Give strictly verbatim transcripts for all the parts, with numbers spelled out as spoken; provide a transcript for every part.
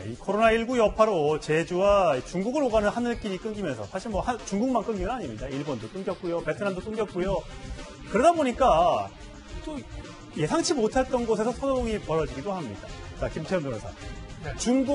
이 코로나십구 여파로 제주와 중국을 오가는 하늘길이 끊기면서 사실 뭐 한, 중국만 끊긴 건 아닙니다. 일본도 끊겼고요. 베트남도 끊겼고요. 그러다 보니까 또 예상치 못했던 곳에서 소동이 벌어지기도 합니다. 자, 김태현 변호사. 네.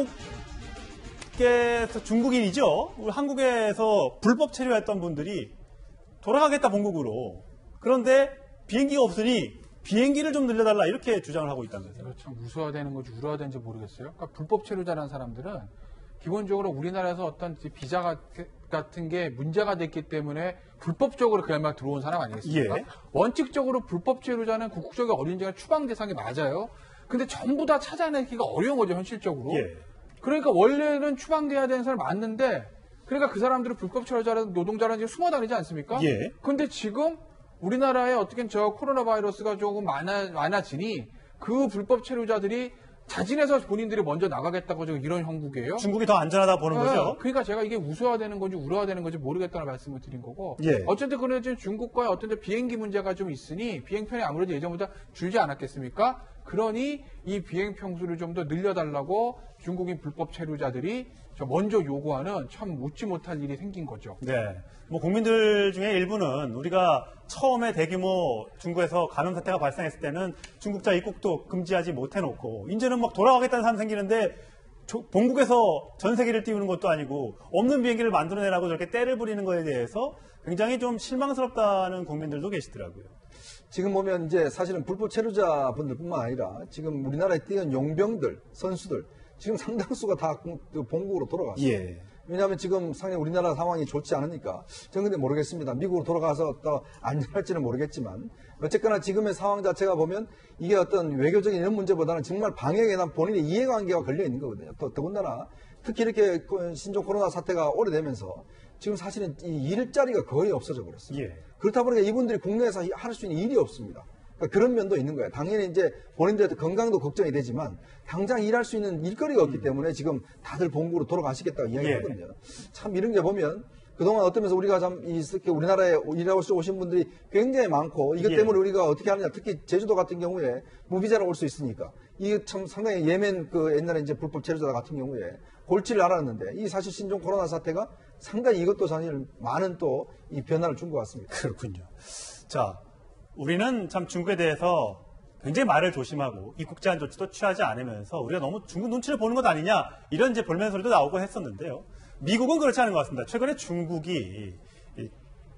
중국에서, 중국인이죠. 우리 한국에서 불법 체류했던 분들이 돌아가겠다, 본국으로. 그런데 비행기가 없으니 비행기를 좀 늘려달라 이렇게 주장을 하고 있다면서요. 이거 참 웃어야 되는 건지 울어야 되는지 모르겠어요. 그러니까 불법 체류자라는 사람들은 기본적으로 우리나라에서 어떤 비자 같은 게 문제가 됐기 때문에 불법적으로 그야말로 들어온 사람 아니겠습니까? 예. 원칙적으로 불법 체류자는 국적의 어린이가 추방 대상이 맞아요. 근데 전부 다 찾아내기가 어려운 거죠, 현실적으로. 예. 그러니까 원래는 추방돼야 되는 사람 맞는데 그러니까 그 사람들은 불법 체류자라는 노동자라는 게 숨어 다니지 않습니까? 예. 근데 지금 우리나라에 어떻게 저 코로나 바이러스가 조금 많아, 많아지니 그 불법 체류자들이 자진해서 본인들이 먼저 나가겠다고 지금 이런 형국이에요. 중국이 더 안전하다 보는 네, 거죠. 그러니까 제가 이게 웃어야 되는 건지 울어야 되는 건지 모르겠다는 말씀을 드린 거고. 예. 어쨌든 그런 지금 중국과의 어떤 비행기 문제가 좀 있으니 비행편이 아무래도 예전보다 줄지 않았겠습니까? 그러니 이 비행 평수를 좀 더 늘려달라고 중국인 불법 체류자들이 먼저 요구하는 참 웃지 못할 일이 생긴 거죠. 네. 뭐 국민들 중에 일부는 우리가 처음에 대규모 중국에서 감염 사태가 발생했을 때는 중국자 입국도 금지하지 못해놓고 이제는 막 돌아가겠다는 사람 생기는데 본국에서 전 세계를 띄우는 것도 아니고 없는 비행기를 만들어내라고 저렇게 떼를 부리는 거에 대해서 굉장히 좀 실망스럽다는 국민들도 계시더라고요. 지금 보면 이제 사실은 불법 체류자분들뿐만 아니라 지금 우리나라에 뛰는 용병들, 선수들 지금 상당수가 다 본국으로 돌아갔어요. 예. 왜냐하면 지금 상당히 우리나라 상황이 좋지 않으니까 저는 근데 모르겠습니다. 미국으로 돌아가서 또 안전할지는 모르겠지만 어쨌거나 지금의 상황 자체가 보면 이게 어떤 외교적인 이런 문제보다는 정말 방역에 대한 본인의 이해관계가 걸려 있는 거거든요. 또 더군다나 특히 이렇게 신종 코로나 사태가 오래되면서 지금 사실은 이 일자리가 거의 없어져 버렸어요. 예. 그렇다 보니까 이분들이 국내에서 할 수 있는 일이 없습니다. 그러니까 그런 면도 있는 거예요. 당연히 이제 본인들의 건강도 걱정이 되지만 당장 일할 수 있는 일거리가 없기 때문에 지금 다들 본국으로 돌아가시겠다고 이야기하거든요. 예. 참 이런 게 보면 그동안 어떤 면에서 우리가 참 이렇게 우리나라에 일하고 오신 분들이 굉장히 많고 이것 때문에 예. 우리가 어떻게 하느냐, 특히 제주도 같은 경우에 무비자로 올 수 있으니까 이게 참 상당히 예멘 그 옛날에 이제 불법 체류자 같은 경우에 골치를 앓았는데 이 사실 신종 코로나 사태가 상당히 이것도 사실 많은 또 이 변화를 준 것 같습니다. 그렇군요. 자, 우리는 참 중국에 대해서 굉장히 말을 조심하고 입국 제한 조치도 취하지 않으면서 우리가 너무 중국 눈치를 보는 것 아니냐 이런 이제 볼멘 소리도 나오고 했었는데요. 미국은 그렇지 않은 것 같습니다. 최근에 중국이 이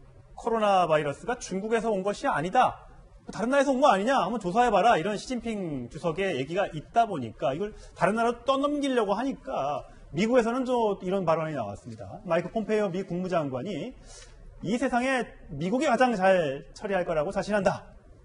코로나 바이러스가 중국에서 온 것이 아니다. 다른 나라에서 온 거 아니냐 한번 조사해봐라 이런 시진핑 주석의 얘기가 있다 보니까 이걸 다른 나라로 떠넘기려고 하니까 미국에서는 또 이런 발언이 나왔습니다. 마이크 폼페이오 미 국무장관이 이 세상에 미국이 가장 잘 처리할 거라고 자신한다.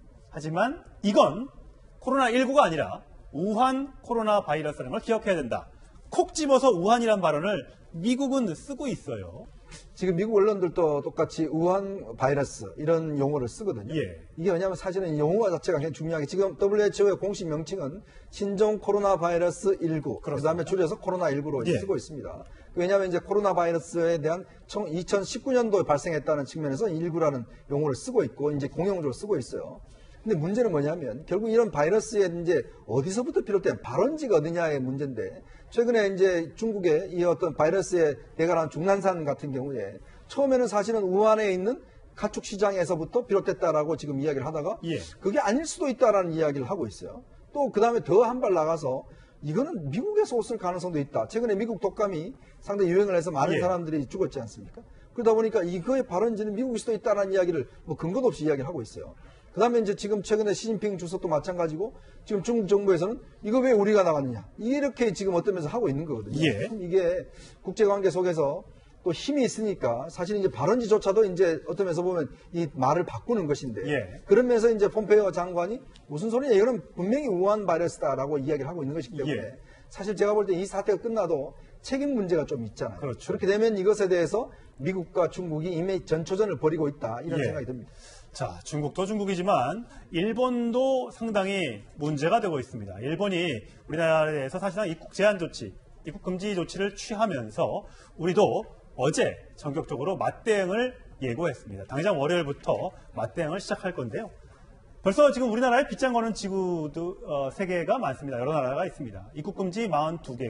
하지만 이건 코로나십구가 아니라 우한 코로나 바이러스라는 걸 기억해야 된다. 콕 집어서 우한이란 발언을 미국은 쓰고 있어요. 지금 미국 언론들도 똑같이 우한 바이러스 이런 용어를 쓰거든요. 예. 이게 왜냐하면 사실은 용어 자체가 굉장히 중요하게 지금 더블유에이치오의 공식 명칭은 신종 코로나 바이러스 십구, 그 다음에 줄여서 코로나십구로 예. 쓰고 있습니다. 왜냐하면 이제 코로나 바이러스에 대한 이천십구 년도에 발생했다는 측면에서 십구라는 용어를 쓰고 있고 이제 공용적으로 쓰고 있어요. 근데 문제는 뭐냐면 결국 이런 바이러스에 이제 어디서부터 비롯된 발원지가 어디냐의 문제인데 최근에 이제 중국의 이 어떤 바이러스에 대가한 중난산 같은 경우에 처음에는 사실은 우한에 있는 가축 시장에서부터 비롯됐다라고 지금 이야기를 하다가 예. 그게 아닐 수도 있다라는 이야기를 하고 있어요. 또 그 다음에 더 한 발 나가서 이거는 미국에서 왔을 가능성도 있다. 최근에 미국 독감이 상당히 유행을 해서 많은 예. 사람들이 죽었지 않습니까? 그러다 보니까 이거의 발원지는 미국일 수도 있다라는 이야기를 뭐 근거도 없이 이야기를 하고 있어요. 그 다음에 이제 지금 최근에 시진핑 주석도 마찬가지고 지금 중국 정부에서는 이거 왜 우리가 나갔느냐. 이렇게 지금 어떤 면에서 하고 있는 거거든요. 예. 이게 국제관계 속에서 또 힘이 있으니까 사실 이제 발언지조차도 이제 어떤 면에서 보면 이 말을 바꾸는 것인데 예. 그런 면에서 이제 폼페이오 장관이 무슨 소리냐. 이거는 분명히 우한 바이러스다라고 이야기를 하고 있는 것이기 때문에 예. 사실 제가 볼 때 이 사태가 끝나도 책임 문제가 좀 있잖아요. 그렇죠. 그렇게 되면 이것에 대해서 미국과 중국이 이미 전초전을 벌이고 있다. 이런 예. 생각이 듭니다. 자, 중국도 중국이지만 일본도 상당히 문제가 되고 있습니다. 일본이 우리나라에서 사실상 입국 제한 조치, 입국 금지 조치를 취하면서 우리도 어제 전격적으로 맞대응을 예고했습니다. 당장 월요일부터 맞대응을 시작할 건데요. 벌써 지금 우리나라에 빗장 거는 지구도 어, 세계가 많습니다. 여러 나라가 있습니다. 입국 금지 사십이 개국,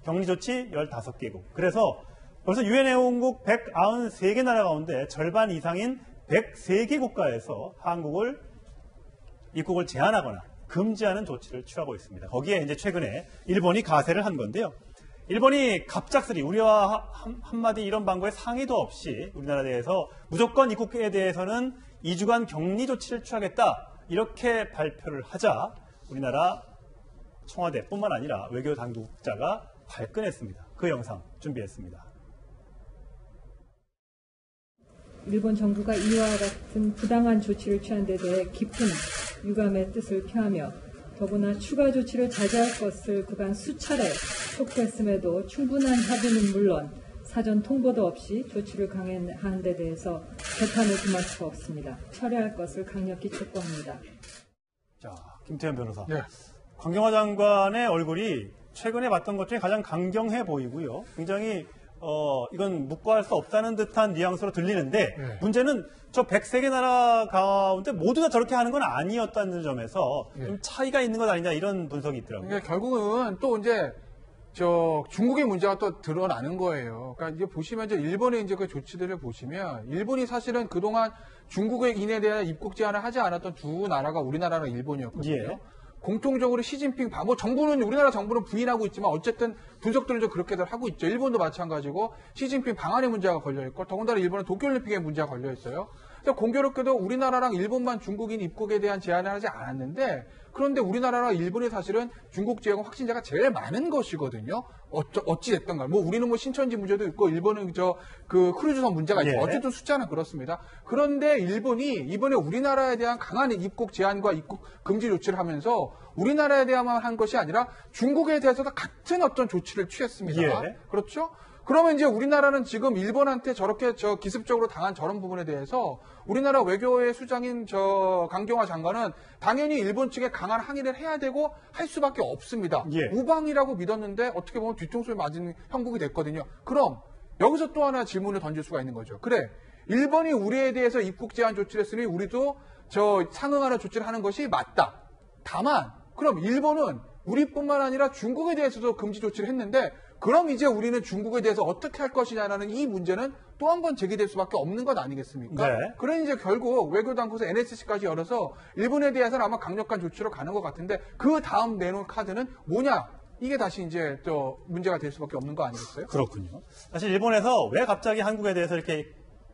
격리 조치 열다섯 개국. 그래서 벌써 유엔 회원국 백구십삼 개 나라 가운데 절반 이상인 백삼 개 국가에서 한국을 입국을 제한하거나 금지하는 조치를 취하고 있습니다. 거기에 이제 최근에 일본이 가세를 한 건데요. 일본이 갑작스레 우리와 한마디 이런 방법에 상의도 없이 우리나라에 대해서 무조건 입국에 대해서는 이 주간 격리 조치를 취하겠다 이렇게 발표를 하자 우리나라 청와대뿐만 아니라 외교 당국자가 발끈했습니다. 그 영상 준비했습니다. 일본 정부가 이와 같은 부당한 조치를 취한 데 대해 깊은 유감의 뜻을 표하며 더구나 추가 조치를 자제할 것을 그간 수차례 촉구했음에도 충분한 합의는 물론 사전 통보도 없이 조치를 강행한 데 대해서 개탄을 금할 수가 없습니다. 철회할 것을 강력히 촉구합니다. 자, 김태현 변호사. 네. 강경화 장관의 얼굴이 최근에 봤던 것 중에 가장 강경해 보이고요. 굉장히 어, 이건 묵과할 수 없다는 듯한 뉘앙스로 들리는데 네. 문제는 저 백세 개 나라 가운데 모두 다 저렇게 하는 건 아니었다는 점에서 네. 좀 차이가 있는 것 아니냐 이런 분석이 있더라고요. 그러니까 결국은 또 이제 저 중국의 문제가 또 드러나는 거예요. 그러니까 이제 보시면 이제 일본의 이제 그 조치들을 보시면 일본이 사실은 그동안 중국의 인에 대한 입국 제한을 하지 않았던 두 나라가 우리나라랑 일본이었거든요. 예. 공통적으로 시진핑, 뭐 정부는, 우리나라 정부는 부인하고 있지만 어쨌든 분석들은 좀 그렇게들 하고 있죠. 일본도 마찬가지고 시진핑 방한의 문제가 걸려있고 더군다나 일본은 도쿄올림픽의 문제가 걸려있어요. 그래서 공교롭게도 우리나라랑 일본만 중국인 입국에 대한 제한을 하지 않았는데 그런데 우리나라랑 일본이 사실은 중국 지역 확진자가 제일 많은 것이거든요. 어쩌, 어찌됐든 간. 뭐 우리는 뭐 신천지 문제도 있고 일본은 저 그 크루즈선 문제가 있고 예. 어쨌든 숫자는 그렇습니다. 그런데 일본이 이번에 우리나라에 대한 강한 입국 제한과 입국 금지 조치를 하면서 우리나라에 대한만 한 것이 아니라 중국에 대해서도 같은 어떤 조치를 취했습니다. 예. 그렇죠? 그러면 이제 우리나라는 지금 일본한테 저렇게 저 기습적으로 당한 저런 부분에 대해서 우리나라 외교의 수장인 저 강경화 장관은 당연히 일본 측에 강한 항의를 해야 되고 할 수밖에 없습니다. 예. 우방이라고 믿었는데 어떻게 보면 뒤통수에 맞은 형국이 됐거든요. 그럼 여기서 또 하나 질문을 던질 수가 있는 거죠. 그래, 일본이 우리에 대해서 입국 제한 조치를 했으니 우리도 저 상응하는 조치를 하는 것이 맞다. 다만 그럼 일본은 우리뿐만 아니라 중국에 대해서도 금지 조치를 했는데 그럼 이제 우리는 중국에 대해서 어떻게 할 것이냐라는 이 문제는 또 한 번 제기될 수밖에 없는 것 아니겠습니까? 네. 그러니 이제 결국 외교당국에서 엔에스씨까지 열어서 일본에 대해서는 아마 강력한 조치로 가는 것 같은데 그 다음 내놓은 카드는 뭐냐? 이게 다시 이제 또 문제가 될 수밖에 없는 거 아니겠어요? 그렇군요. 사실 일본에서 왜 갑자기 한국에 대해서 이렇게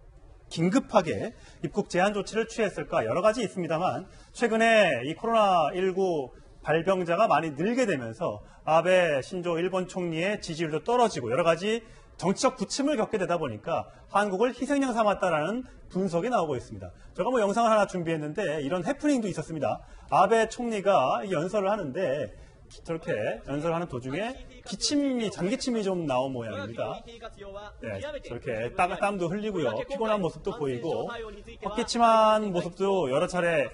긴급하게 입국 제한 조치를 취했을까 여러 가지 있습니다만 최근에 이 코로나십구 발병자가 많이 늘게 되면서 아베 신조 일본 총리의 지지율도 떨어지고 여러 가지 정치적 부침을 겪게 되다 보니까 한국을 희생양 삼았다라는 분석이 나오고 있습니다. 제가 뭐 영상을 하나 준비했는데 이런 해프닝도 있었습니다. 아베 총리가 연설을 하는데 저렇게 연설하는 도중에 기침이, 잔기침이 좀 나온 모양입니다. 네, 저렇게 땀, 땀도 흘리고요. 피곤한 모습도 보이고 헛기침한 모습도 여러 차례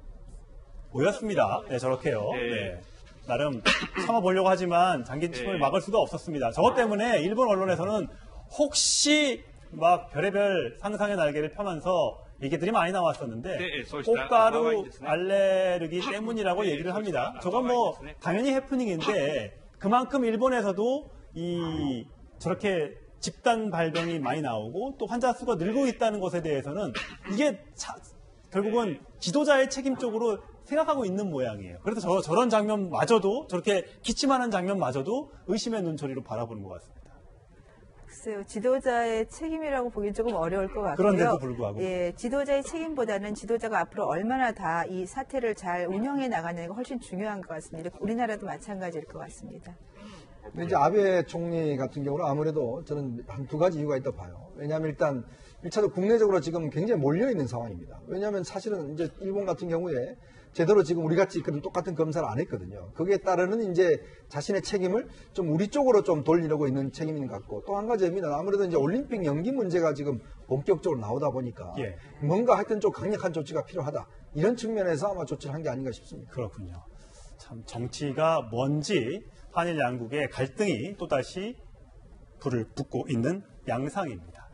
보였습니다. 네, 저렇게요. 네. 나름 참아보려고 하지만 잔기침을 막을 수가 없었습니다. 저것 때문에 일본 언론에서는 혹시 막 별의별 상상의 날개를 펴면서 얘기들이 많이 나왔었는데 꽃가루 알레르기 때문이라고 얘기를 합니다. 저건 뭐 당연히 해프닝인데 그만큼 일본에서도 이 저렇게 집단 발병이 많이 나오고 또 환자 수가 늘고 있다는 것에 대해서는 이게 차, 결국은 지도자의 책임 쪽으로 생각하고 있는 모양이에요. 그래서 저, 저런 장면마저도 저렇게 기침하는 장면마저도 의심의 눈초리로 바라보는 것 같습니다. 글쎄요, 지도자의 책임이라고 보기 조금 어려울 것 같고요. 그런데도 불구하고. 예, 지도자의 책임보다는 지도자가 앞으로 얼마나 다 이 사태를 잘 운영해 나가느냐가 훨씬 중요한 것 같습니다. 우리나라도 마찬가지일 것 같습니다. 근데 이제 아베 총리 같은 경우는 아무래도 저는 한 두 가지 이유가 있다 봐요. 왜냐하면 일단 일 차적으로 국내적으로 지금 굉장히 몰려있는 상황입니다. 왜냐하면 사실은 이제 일본 같은 경우에 제대로 지금 우리 같이 그런 똑같은 검사를 안 했거든요. 거기에 따르는 이제 자신의 책임을 좀 우리 쪽으로 좀 돌리려고 있는 책임인 것 같고 또 한 가지입니다. 아무래도 이제 올림픽 연기 문제가 지금 본격적으로 나오다 보니까 예. 뭔가 하여튼 좀 강력한 조치가 필요하다. 이런 측면에서 아마 조치를 한 게 아닌가 싶습니다. 그렇군요. 참 정치가 뭔지 한일 양국의 갈등이 또다시 불을 붙고 있는 양상입니다.